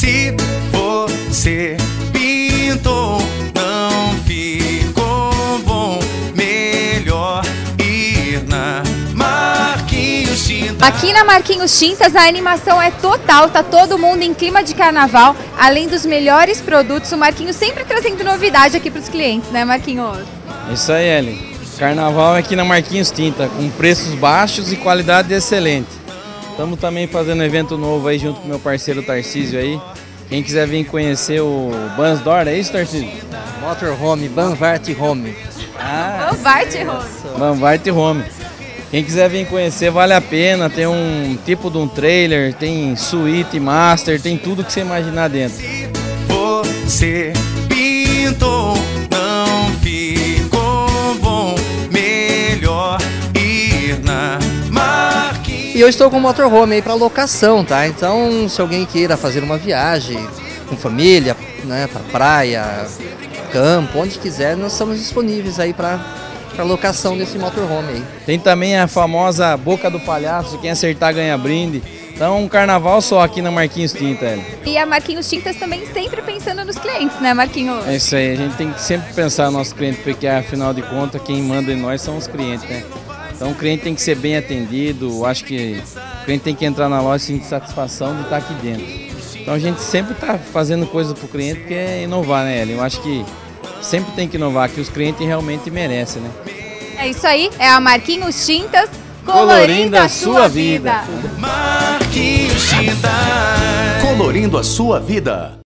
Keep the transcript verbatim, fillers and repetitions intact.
Se você pintou, não ficou bom, melhor ir na Marquinhos Tintas. Aqui na Marquinhos Tintas a animação é total, tá todo mundo em clima de carnaval. Além dos melhores produtos, o Marquinhos sempre trazendo novidade aqui para os clientes, né, Marquinhos? Isso aí, Ellen. Carnaval é aqui na Marquinhos Tinta, com preços baixos e qualidade excelente. Estamos também fazendo um evento novo aí junto com meu parceiro Tarcísio aí. Quem quiser vir conhecer o Bansdor, é isso, Tarcísio? Motorhome, Banvart Home. Ah, Banvart Home. Banvart Home. Quem quiser vir conhecer, vale a pena. Tem um tipo de um trailer, tem suíte, master, tem tudo que você imaginar dentro. Você pintou, não ficou bom, melhor ir na Marquinhos. E eu estou com o motorhome aí para locação, tá? Então, se alguém queira fazer uma viagem com família, né, para praia, campo, onde quiser, nós estamos disponíveis aí para para locação desse motorhome aí. Tem também a famosa Boca do Palhaço, quem acertar ganha brinde. Então, um carnaval só aqui na Marquinhos Tinta, Ellen. E a Marquinhos Tintas também sempre pensando nos clientes, né, Marquinhos? É isso aí, a gente tem que sempre pensar no nosso cliente, porque afinal de contas quem manda em nós são os clientes, né? Então o cliente tem que ser bem atendido, acho que o cliente tem que entrar na loja e sentir satisfação de estar aqui dentro. Então a gente sempre está fazendo coisa para o cliente, porque é inovar, né, Ellen? Eu acho que sempre tem que inovar, que os clientes realmente merecem, né? É isso aí, é a Marquinhos Tintas, colorindo, colorindo a sua vida. vida. Marquinhos Tintas, colorindo a sua vida.